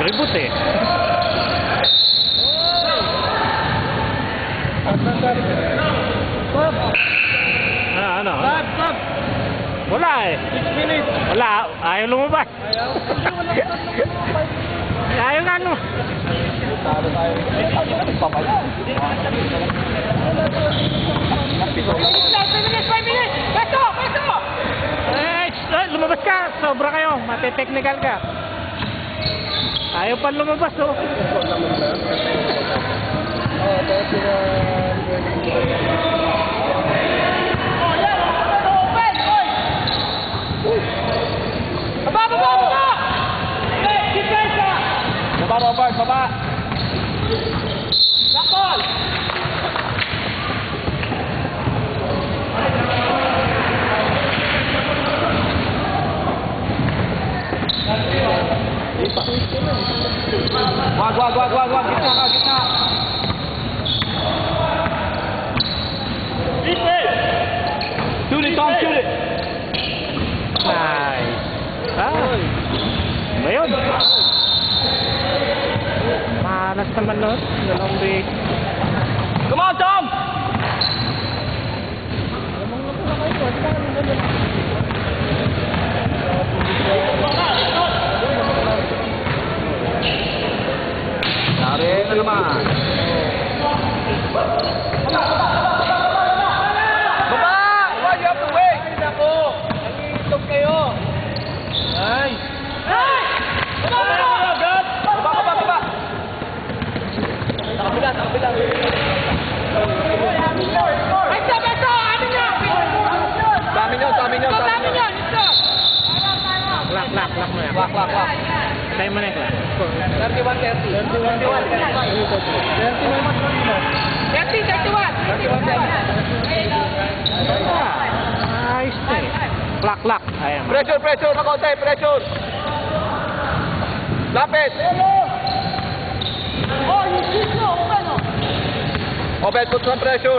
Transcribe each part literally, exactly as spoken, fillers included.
Ribut eh. Ah, ano? Stop, stop. Wala eh. six minutes. Wala. Ayaw lumabas. Ayaw. Hindi, wala ka lumabas. Ayaw nga no. Taro tayo. Papaya. five minutes! Peso! Peso! Eh, eh, lumabas ka. Sobra kayo. Mati-technical ka. Ayaw pa lumabas oh. Oh, that's the Baba, baba, baba! Depensa! Baba, Robert, baba! Sakol! Wag, wag, wag, wag, wag, gitna ka, gitna! Shoot it, Tom, shoot it! Nice. Ah. Ba yun? Malas naman nun. Dalawang break. Come on, Tom! Dari na naman. Baba! Why you have to wait? Ako. Nangitog kayo. Nice. Nice! Baba! Baba! Baba! Baba! Baba! Sa kabila, sa kabila. Beto! Beto! Amin nyo! Sa amin nyo, sa amin nyo, sa amin nyo. Lock, lock, lock mo yan. Wak, wak, wak. Tayo mo na yung class. thirty-one, thirty. thirty-one, thirty. thirty-one, thirty. Nice eh. Lock, lock. Ayan. Pressure, pressure na konti, pressure. Lapit. Oh, you shoot no, open no. Open, put some pressure.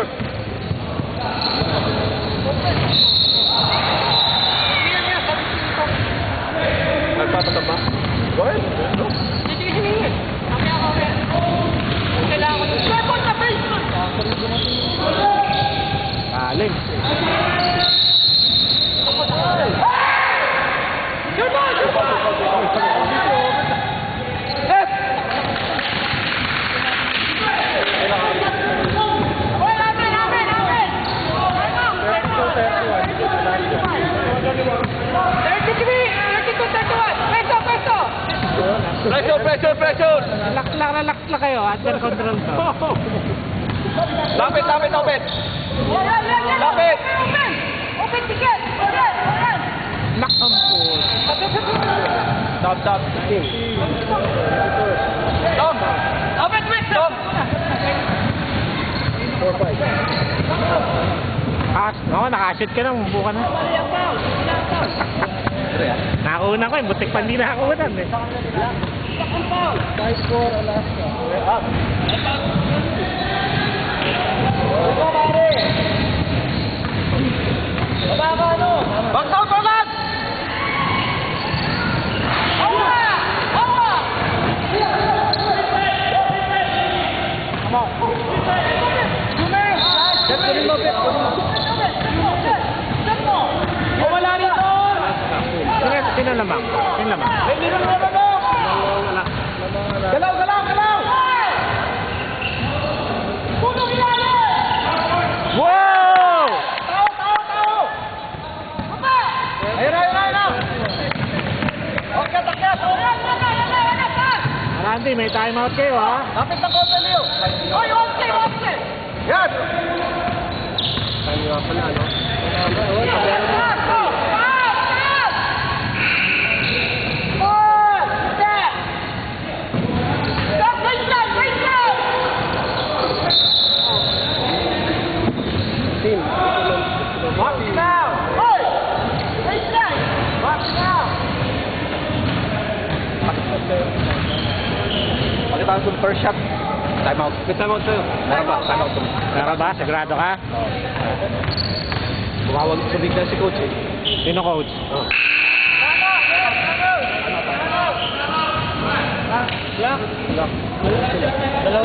Nagpapatab ba? Go ahead. Hindi, hindi, hindi. Kami ako, kailangan ko ng second na basement. Kalim. Shoot mo, shoot mo. Yes. Oy, amen, amen, amen. thirty-three, thirty-two, thirty-one. Peso, peso. Pressure, pressure, pressure. Lock, lock, relax lang kayo. Under control to. Lapit, lapit, lapit. Lapit. Open, open, ticket. Open, open. Lock ang po. Stop, stop. Tom. Open, wait. Tom. four five. Ah, no, nakashoot ka na. Mubo ka na. Nakakunan ko eh. Butik pa hindi nakakunan eh. five four, Alaska. We're up. Ito, pare. Baba ka, ano? Back down, Roland! Awa! Awa! Come on. Set ko rin mo, Bet. Set mo! O, wala rito! Sige, sinalamang. Sinalamang. Hindi na naman mo! Galaw, galaw, galaw! Punong ilalim! Wow! Tao, tao, tao! Papa! Ayun na, ayun na, ayun na! Akyat, akyat! Ayan, ayan, ayan, ayan, ayan! Randy, may time out kayo ha. Lapit na konti, Leo! Oy, okay, okay! Yan! Time nga pala, no? Yan, yan! Go! Out! Out! Ball! Set! Stop! Baseline! Baseline! Team. Watch now! Oy! Baseline! Watch now! Pakita ang super shot. Time out. May time out sa'yo. Meron ba? Time out. Meron ba? Sagrado ka? Bumawag sa bigla si coach eh. Sino coach? Oh. Black. Black. Dalawa